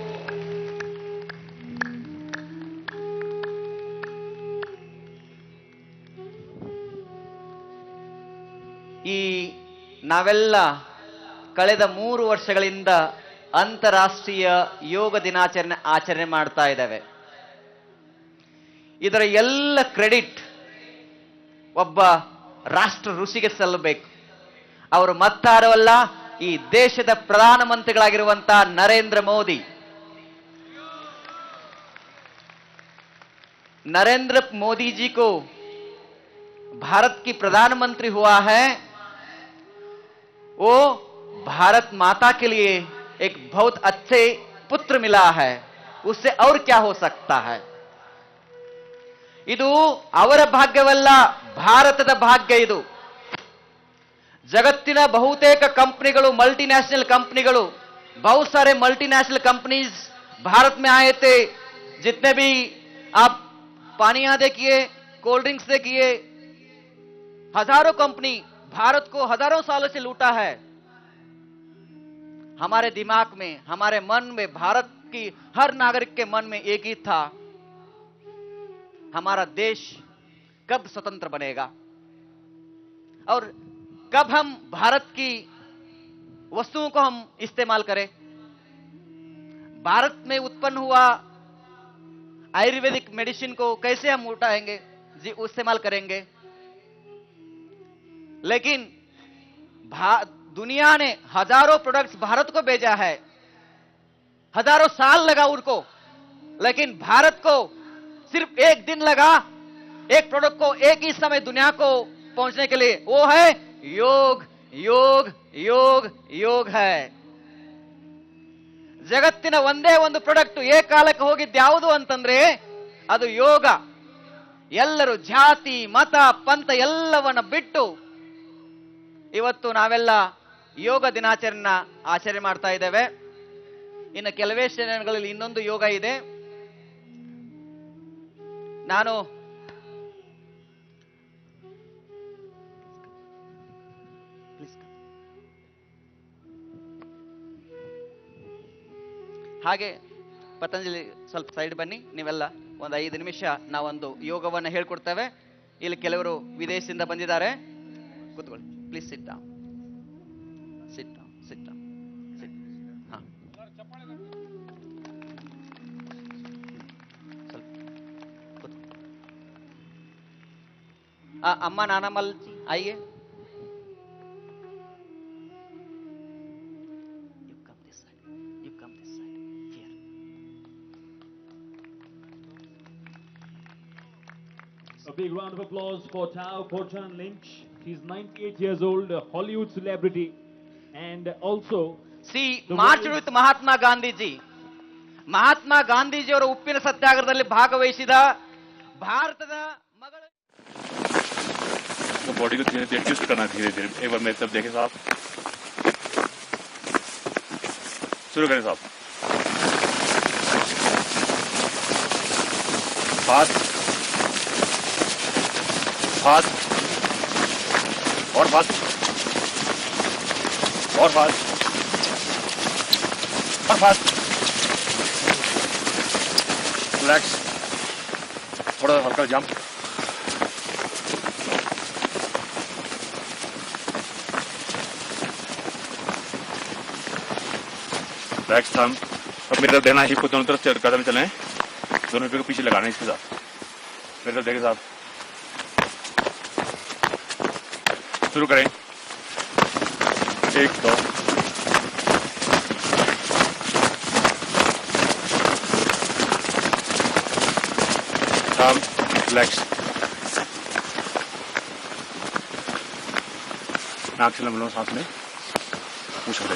ಈ ನಾವೆಲ್ಲ ಕಳೆದ ಮೂರು ವರ್ಷಗಳಿಂದ ಅಂತಾರಾಷ್ಟ್ರೀಯ ಯೋಗ ದಿನಾಚರಣೆ ಆಚರಣೆ ಮಾಡ್ತಾ ಇದ್ದೇವೆ. ಇದರ ಎಲ್ಲ ಕ್ರೆಡಿಟ್ ಒಬ್ಬ ರಾಷ್ಟ್ರ ಋಷಿಗೆ ಸಲ್ಲಬೇಕು. ಅವರು ಮತ್ತಾರವಲ್ಲ, ಈ ದೇಶದ ಪ್ರಧಾನಮಂತ್ರಿಗಳಾಗಿರುವಂತಹ ನರೇಂದ್ರ ಮೋದಿ. नरेंद्र मोदी जी को भारत की प्रधानमंत्री हुआ है, वो भारत माता के लिए एक बहुत अच्छे पुत्र मिला है. उससे और क्या हो सकता है? ಇದು ಅವರ ಭಾಗ್ಯವಲ್ಲ, ಭಾರತದ ಭಾಗ್ಯ. ಇದು जगत्तिन बहुतेक कंपनिगळु मल्टीनेशनल कंपनिगळु बहुत सारे मल्टीनेशनल कंपनीज भारत में आए थे. जितने भी आप पानियां देखिए, कोल्ड ड्रिंक्स देखिए, हजारों कंपनी भारत को हजारों सालों से लूटा है. हमारे दिमाग में, हमारे मन में, भारत की हर नागरिक के मन में एक ही था, हमारा देश कब स्वतंत्र बनेगा और कब हम भारत की वस्तुओं को हम इस्तेमाल करें. भारत में उत्पन्न हुआ आयुर्वेदिक मेडिसिन को कैसे हम उठाएंगे, जी इस्तेमाल करेंगे. लेकिन दुनिया ने हजारों प्रोडक्ट्स भारत को भेजा है, हजारों साल लगा उनको, लेकिन भारत को सिर्फ एक दिन लगा एक प्रोडक्ट को एक ही समय दुनिया को पहुंचने के लिए. वो है योग. योग योग योग है. ಜಗತ್ತಿನ ಒಂದೇ ಒಂದು ಪ್ರಾಡಕ್ಟ್ ಏಕಾಲಕ್ಕೆ ಹೋಗಿದ್ದು ಯಾವುದು ಅಂತಂದ್ರೆ ಅದು ಯೋಗ. ಎಲ್ಲರೂ ಜಾತಿ ಮತ ಪಂಥ ಎಲ್ಲವನ್ನ ಬಿಟ್ಟು ಇವತ್ತು ನಾವೆಲ್ಲ ಯೋಗ ದಿನಾಚರಣೆನ ಆಚರಣೆ ಮಾಡ್ತಾ ಇದ್ದೇವೆ. ಇನ್ನು ಕೆಲವೇ ಶ್ರೇಣಿಗಳಲ್ಲಿ ಇನ್ನೊಂದು ಯೋಗ ಇದೆ. ನಾನು ಹಾಗೆ ಪತಂಜಲಿ ಸ್ವಲ್ಪ ಸೈಡ್ ಬನ್ನಿ. ನೀವೆಲ್ಲ ಒಂದು ಐದು ನಿಮಿಷ ನಾವೊಂದು ಯೋಗವನ್ನು ಹೇಳ್ಕೊಡ್ತೇವೆ. ಇಲ್ಲಿ ಕೆಲವರು ವಿದೇಶದಿಂದ ಬಂದಿದ್ದಾರೆ. ಕೂತ್ಕೊಳ್ಳಿ please. Sit down, sit down, sit down, sit. ಹಾ, ಸ್ವಲ್ಪ ಕೂತ್ಕೊಳ್ಳಿ. ಅಮ್ಮ ನಾನಮ್ಮಲ್ ಆಯ್ಯೆ. A big round of applause for Tao Porchan Lynch. He's ninety-eight years old, a Hollywood celebrity, and also see March with Mahatma Gandhi ji. Mahatma Gandhi ji ಅವರ ಉಪ್ಪಿನ ಸತ್ಯಾಗ್ರಹದಲ್ಲಿ ಭಾಗವಹಿಸಿದ ಭಾರತದ ಮಗಳು. तो बॉडी को धीरे धीरे ट्विस्ट करना, धीरे धीरे. एक बार मेरे तरफ देखें साहब, शुरू करें साहब. फास्ट फास्ट और फास्ट और फास्ट और फास्ट. रिलैक्स, थोड़ा हल्का जंप. रिलैक्स थम. अब मेरे तरफ देना, हिप को दोनों तरफ कदम चलें, दोनों हिप को पीछे लगाना है इसके साथ. मेरे तरफ देखें साहब, शुरू करें. एक दो रिलैक्स नाक से लंबा सांस में पूछ छोड़े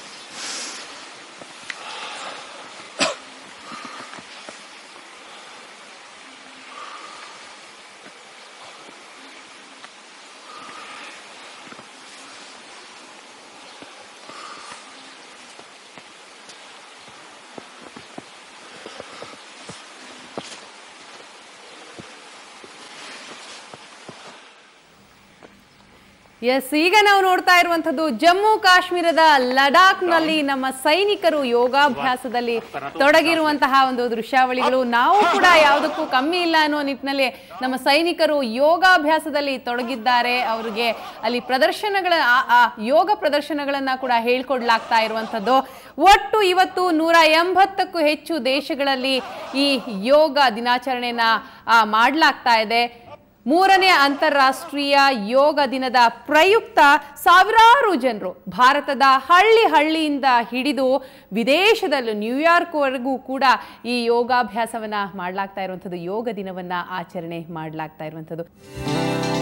ಎಸ್, ಈಗ ನಾವು ನೋಡ್ತಾ ಇರುವಂತದ್ದು ಜಮ್ಮು ಕಾಶ್ಮೀರದ ಲಡಾಖ್ ನಲ್ಲಿ ನಮ್ಮ ಸೈನಿಕರು ಯೋಗಾಭ್ಯಾಸದಲ್ಲಿ ತೊಡಗಿರುವಂತಹ ಒಂದು ದೃಶ್ಯಾವಳಿಗಳು. ನಾವು ಕೂಡ ಯಾವುದಕ್ಕೂ ಕಮ್ಮಿ ಇಲ್ಲ ಅನ್ನೋ ನಿಟ್ಟಿನಲ್ಲಿ ನಮ್ಮ ಸೈನಿಕರು ಯೋಗಾಭ್ಯಾಸದಲ್ಲಿ ತೊಡಗಿದ್ದಾರೆ. ಅವರಿಗೆ ಅಲ್ಲಿ ಪ್ರದರ್ಶನಗಳ ಯೋಗ ಪ್ರದರ್ಶನಗಳನ್ನ ಕೂಡ ಹೇಳ್ಕೊಡ್ಲಾಗ್ತಾ ಇರುವಂತದ್ದು. ಒಟ್ಟು ಇವತ್ತು ನೂರ ಎಂಬತ್ತಕ್ಕೂ ಹೆಚ್ಚು ದೇಶಗಳಲ್ಲಿ ಈ ಯೋಗ ದಿನಾಚರಣೆಯನ್ನ ಮಾಡಲಾಗ್ತಾ ಇದೆ. ಮೂರನೇ ಅಂತಾರಾಷ್ಟ್ರೀಯ ಯೋಗ ದಿನದ ಪ್ರಯುಕ್ತ ಸಾವಿರಾರು ಜನರು ಭಾರತದ ಹಳ್ಳಿ ಹಳ್ಳಿಯಿಂದ ಹಿಡಿದು ವಿದೇಶದಲ್ಲೂ ನ್ಯೂಯಾರ್ಕ್ವರೆಗೂ ಕೂಡ ಈ ಯೋಗಾಭ್ಯಾಸವನ್ನ ಮಾಡಲಾಗ್ತಾ ಇರುವಂಥದ್ದು, ಯೋಗ ದಿನವನ್ನ ಆಚರಣೆ ಮಾಡಲಾಗ್ತಾ ಇರುವಂಥದ್ದು.